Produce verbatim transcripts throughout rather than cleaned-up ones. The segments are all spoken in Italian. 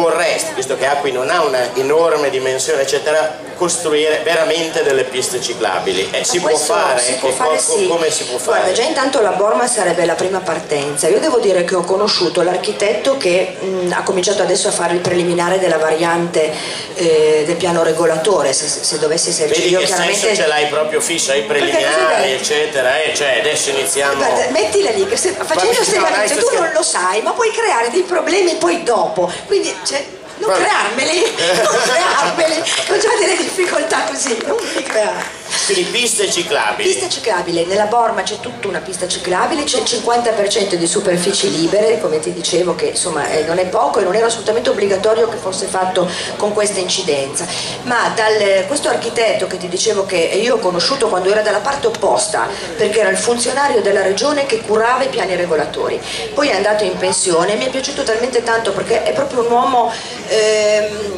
vorresti, visto che Acqui non ha una enorme dimensione eccetera, costruire veramente delle piste ciclabili? Eh, si può fare? Si può fare, co sì. Come si può fare? Guarda, già intanto la Borma sarebbe la prima partenza. Io devo dire che ho conosciuto l'architetto che mh, ha cominciato adesso a fare il preliminare della variante eh, del piano regolatore, se, se dovessi esserci. Vedi io che chiaramente senso ce l'hai proprio fisso, ai preliminari eccetera, eh, cioè adesso iniziamo. Guarda, mettila lì, che se, facendo queste no, varianze tu non lo sai, ma puoi creare dei problemi poi dopo, quindi cioè, non Vabbè. crearmeli, non crearmeli, ho già delle difficoltà così, non li creare. Quindi piste ciclabili. Pista ciclabile, nella Borma c'è tutta una pista ciclabile, c'è il cinquanta per cento di superfici libere, come ti dicevo, che insomma eh, non è poco e non era assolutamente obbligatorio che fosse fatto con questa incidenza. Ma dal, questo architetto che ti dicevo che io ho conosciuto quando era dalla parte opposta, perché era il funzionario della regione che curava i piani regolatori, poi è andato in pensione e mi è piaciuto talmente tanto perché è proprio un uomo ehm,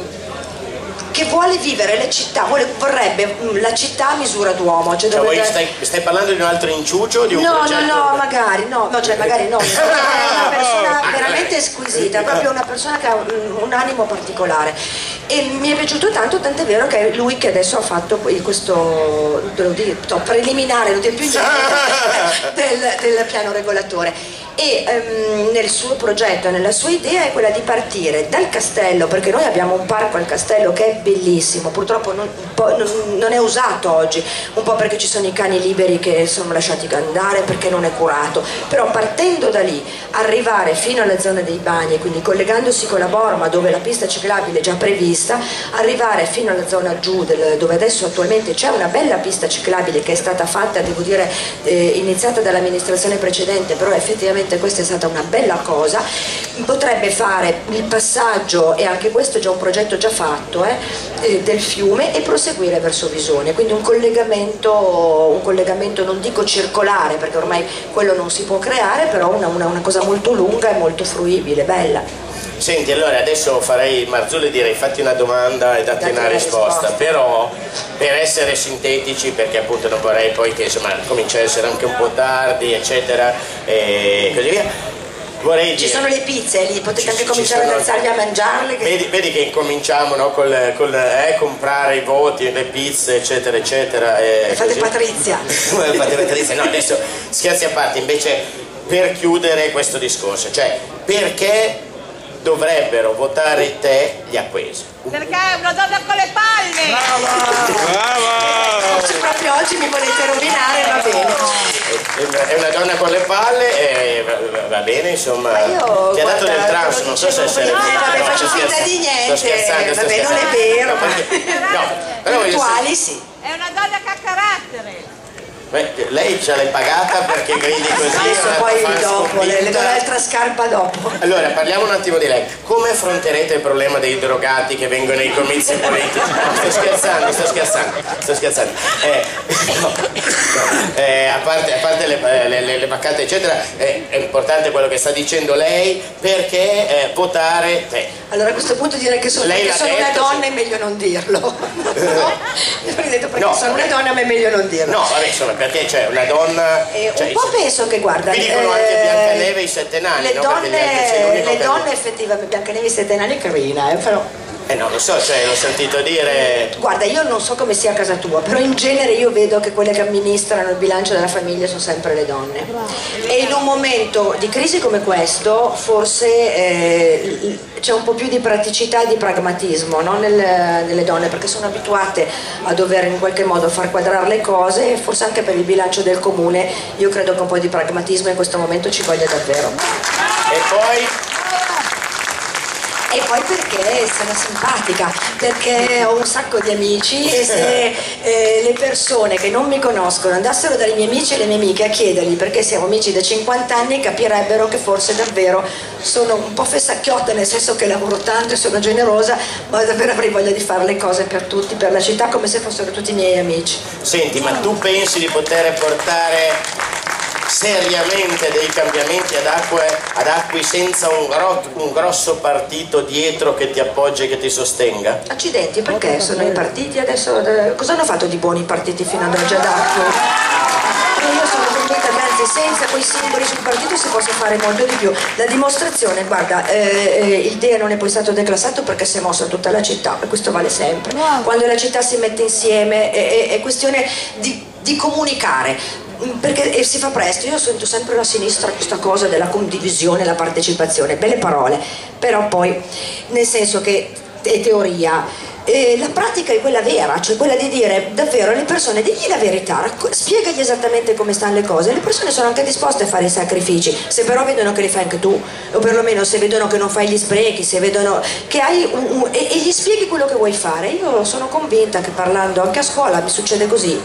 che vuole vivere le città, vuole, vorrebbe la città a misura d'uomo. Cioè, cioè dove... stai, stai parlando di un altro inciucio o di un no, progetto? No, no, magari, no, no, cioè magari no. È una persona veramente squisita, proprio una persona che ha un, un animo particolare. E mi è piaciuto tanto, tant'è vero che è lui che adesso ha fatto questo devo dire, preliminare, non dire più niente, del, del piano regolatore. E um, nel suo progetto, nella sua idea è quella di partire dal castello, perché noi abbiamo un parco al castello che è bellissimo, purtroppo non, non, non è usato oggi, un po' perché ci sono i cani liberi che sono lasciati andare, perché non è curato, però partendo da lì, arrivare fino alle zone dei bagni, quindi collegandosi con la Borma dove la pista ciclabile è già prevista, arrivare fino alla zona giù del, dove adesso attualmente c'è una bella pista ciclabile che è stata fatta, devo dire, eh, iniziata dall'amministrazione precedente, però effettivamente questa è stata una bella cosa, potrebbe fare il passaggio, e anche questo è già un progetto già fatto, eh, eh, del fiume e proseguire verso Visone, quindi un collegamento, un collegamento non dico circolare perché ormai quello non si può creare, però una, una, una cosa molto lunga e molto fruibile, bella. Senti, allora adesso farei Marzulli, direi fatti una domanda e datti, datti una risposta. risposta, però per essere sintetici, perché appunto non vorrei poi che insomma comincia a essere anche un po' tardi eccetera e così via, vorrei ci dire, sono le pizze lì, potete ci, anche ci cominciare sono, ad alzarvi a mangiarle che... vedi, vedi che incominciamo, no, col, col eh, comprare i voti, le pizze eccetera eccetera e, e fate così. Patrizia fate Patrizia, no, adesso scherzi a parte, invece per chiudere questo discorso, cioè perché dovrebbero votare te gli acquesi? Perché è una donna con le palle! Brava! Brava! Se proprio oggi mi volete rovinare va bene. È una donna con le palle e va, va bene, insomma. Ma io, ti ha dato guarda, del trans, non so se essere no, vabbè, no, faccio finta di niente. Sto scherzando, sto vabbè, scherzando. non è vero. No, perché, no, però virtuali sì. È una donna che ha carattere. Beh, lei ce l'hai pagata perché gridi così? Adesso poi dopo, le, le do l'altra scarpa dopo. Allora, parliamo un attimo di lei. Come affronterete il problema dei drogati che vengono ai comizi politici? No, sto scherzando, sto scherzando, sto scherzando. Eh, no, no, eh, a parte, a parte le, le, le, le baccate eccetera, eh, è importante quello che sta dicendo lei, perché eh, votare te. Allora a questo punto direi che sono, perché sono detto, una donna sì. È meglio non dirlo. No? Detto perché no, sono una donna ma è meglio non dirlo. No, vabbè, insomma, perché c'è una donna... Eh, cioè, un po' penso che guarda... Qui dicono eh, anche Biancaneve i sette nani, le no? donne, le che... donne effettivamente, Biancaneve i sette nani è carina, eh, però... Eh no, lo so, cioè l'ho sentito dire... Guarda, io non so come sia a casa tua, però in genere io vedo che quelle che amministrano il bilancio della famiglia sono sempre le donne. E in un momento di crisi come questo, forse eh, c'è un po' più di praticità e di pragmatismo, no? Nel, nelle donne, perché sono abituate a dover in qualche modo far quadrare le cose, e forse anche per il bilancio del comune io credo che un po' di pragmatismo in questo momento ci voglia davvero. E poi... E poi perché sono simpatica, perché ho un sacco di amici e se eh, le persone che non mi conoscono andassero dai miei amici e le mie amiche a chiedergli perché siamo amici da cinquanta anni, capirebbero che forse davvero sono un po' fessacchiotta, nel senso che lavoro tanto e sono generosa, ma davvero avrei voglia di fare le cose per tutti, per la città, come se fossero tutti i miei amici. Senti, ma tu pensi di poter portare seriamente dei cambiamenti ad Acqui, ad Acqui senza un, gro, un grosso partito dietro che ti appoggi e che ti sostenga? Accidenti, perché sono i partiti adesso? Cosa hanno fatto di buoni i partiti fino ad oggi ad Acqui? Io sono convinta che anzi che senza quei simboli sul partito si possa fare molto di più. La dimostrazione, guarda, eh, eh, il D E non è poi stato declassato perché si è mossa tutta la città, e questo vale sempre. Wow. Quando la città si mette insieme è, è, è questione di, di comunicare, perché eh, si fa presto. Io sento sempre alla sinistra questa cosa della condivisione, la partecipazione, belle parole, però poi nel senso che è teoria. E la pratica è quella vera, cioè quella di dire davvero alle persone, digli la verità, spiegagli esattamente come stanno le cose. Le persone sono anche disposte a fare i sacrifici, se però vedono che li fai anche tu, o perlomeno se vedono che non fai gli sprechi, se vedono che hai un, un, e, e gli spieghi quello che vuoi fare. Io sono convinta che parlando anche a scuola mi succede così.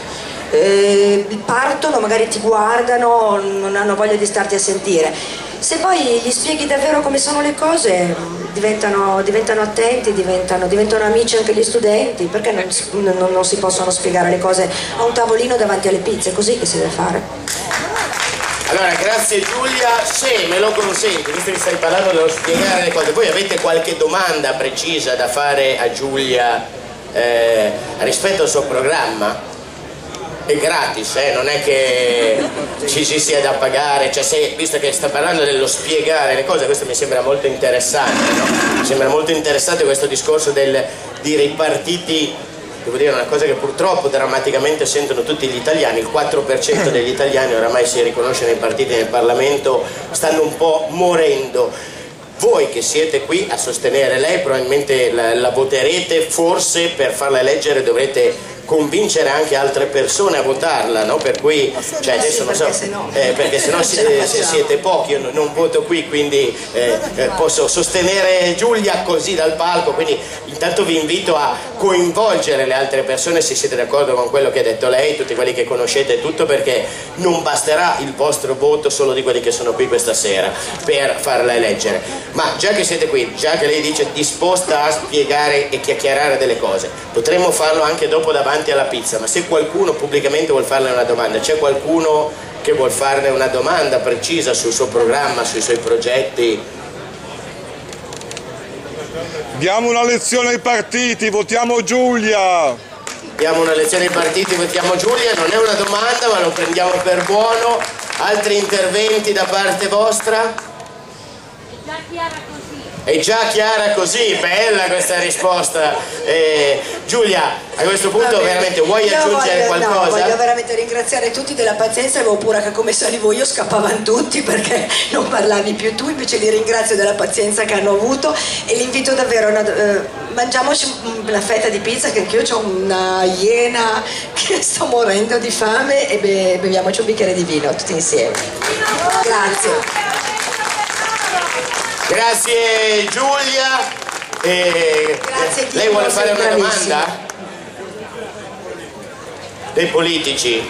Eh, partono, magari ti guardano, non hanno voglia di starti a sentire. Se poi gli spieghi davvero come sono le cose, diventano, diventano attenti, diventano, diventano amici anche gli studenti, perché non, non, non si possono spiegare le cose a un tavolino davanti alle pizze, è così che si deve fare. Allora, grazie Giulia, se me lo consenti, visto che stai parlando dello spiegare le cose, voi avete qualche domanda precisa da fare a Giulia eh, rispetto al suo programma? È gratis, eh? Non è che ci si sia da pagare, cioè se, visto che sta parlando dello spiegare le cose, questo mi sembra molto interessante, no? Mi sembra molto interessante questo discorso del dire i partiti, devo dire una cosa che purtroppo drammaticamente sentono tutti gli italiani, il quattro per cento degli italiani oramai si riconosce nei partiti, nel Parlamento, stanno un po' morendo. Voi che siete qui a sostenere lei probabilmente la, la voterete, forse per farla eleggere dovrete convincere anche altre persone a votarla, no? Per cui, cioè adesso non so, eh, perché sennò si, se siete pochi, io non, non voto qui, quindi eh, eh, posso sostenere Giulia così dal palco, quindi intanto vi invito a coinvolgere le altre persone se siete d'accordo con quello che ha detto lei, tutti quelli che conoscete, tutto, perché non basterà il vostro voto solo di quelli che sono qui questa sera per farla eleggere. Ma già che siete qui, già che lei dice disposta a spiegare e chiacchierare delle cose, potremmo farlo anche dopo davanti alla pizza, ma se qualcuno pubblicamente vuol farle una domanda, c'è qualcuno che vuol farle una domanda precisa sul suo programma, sui suoi progetti? Diamo una lezione ai partiti, votiamo Giulia! Diamo una lezione ai partiti, votiamo Giulia, non è una domanda ma lo prendiamo per buono. Altri interventi da parte vostra? È già chiara così. È già chiara così, bella questa risposta. Eh, Giulia, a questo punto Vabbè, veramente vuoi aggiungere voglio, qualcosa? No, voglio veramente ringraziare tutti della pazienza, avevo paura che come salivo io scappavano tutti perché non parlavi più tu, invece li ringrazio della pazienza che hanno avuto e li invito davvero a eh, mangiamoci una fetta di pizza, che anch'io ho una iena che sto morendo di fame, e be beviamoci un bicchiere di vino tutti insieme. Grazie. Grazie Giulia. Eh, Grazie, lei vuole fare una domanda? Dei politici.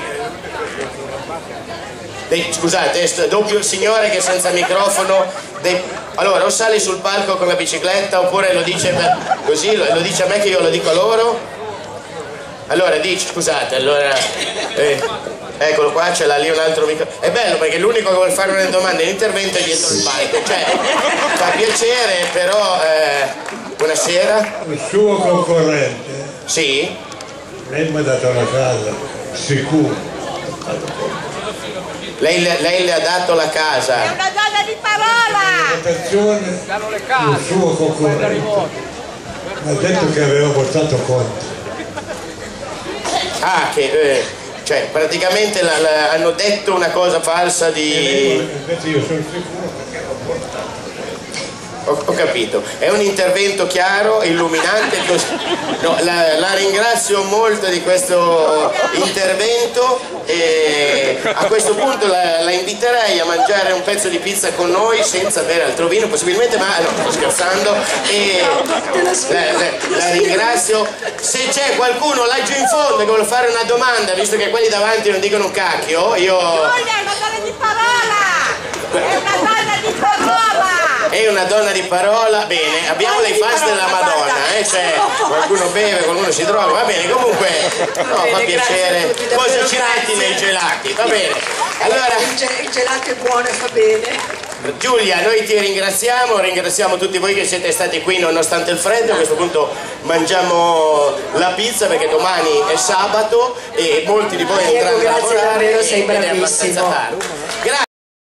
Dei, scusate, doppio signore che è senza microfono. Dei, allora, o sali sul palco con la bicicletta oppure lo dice per, così, lo, lo dice a me che io lo dico a loro. Allora dici, scusate, allora eh, eccolo qua, c'è là lì un altro microfono. È bello perché l'unico che vuole fare una domanda in intervento è dietro il palco, cioè fa piacere, però eh, buonasera. Il suo concorrente, sì, lei mi ha dato la casa, sicuro. Lei, lei le ha dato la casa. È una donna di parola! Attenzione, il suo concorrente mi ha detto che aveva votato contro. Ah, che eh, cioè praticamente la, la, hanno detto una cosa falsa di... Invece io sono sicuro perché l'ho votato. Ho, ho capito, è un intervento chiaro, illuminante, così. No, la, la ringrazio molto di questo intervento e a questo punto la, la inviterei a mangiare un pezzo di pizza con noi senza bere altro vino, possibilmente, ma no, sto scherzando, e la, la, la ringrazio. Se c'è qualcuno laggiù in fondo che vuole fare una domanda, visto che quelli davanti non dicono un cacchio, io... Giulia è una donna di parola! È una donna di parola! È una donna di parola, bene, abbiamo dei fans della Madonna, eh? Cioè, qualcuno beve, qualcuno si droga, va bene, comunque no, fa piacere, cosa ci metti nei gelati, va bene. Allora, il gelato è buono e fa bene. Giulia, noi ti ringraziamo, ringraziamo tutti voi che siete stati qui nonostante il freddo. A questo punto mangiamo la pizza perché domani è sabato e molti di voi andranno a lavorare sei ed è abbastanza bravissimo. tardi. Grazie.